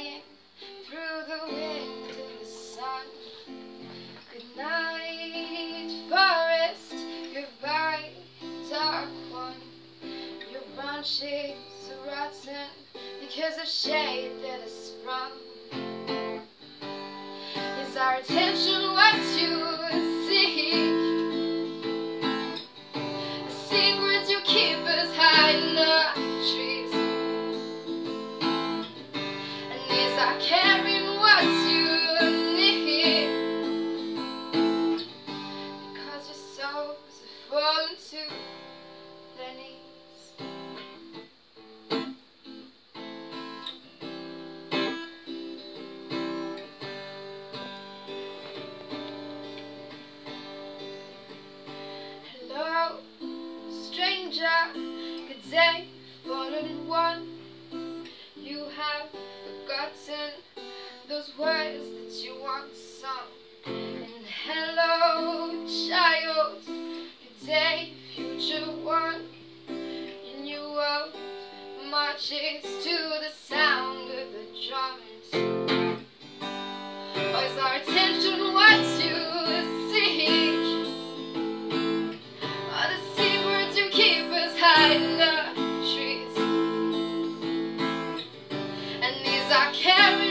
flying through the wind and the sun. Good night, forest, goodbye, dark one. Your branches are rotten because of shade that has sprung. Is our attention what you seek? The secrets you keep us hide in the trees. And is our caring what you need? Because your souls have fallen to their knees. Hello, stranger, good day, fallen one. You have forgotten those words that you once sung. And hello, child, good day, future one. Your new world marches to the sound of the drums. Or is our attention what you seek? In the trees, and these are carrying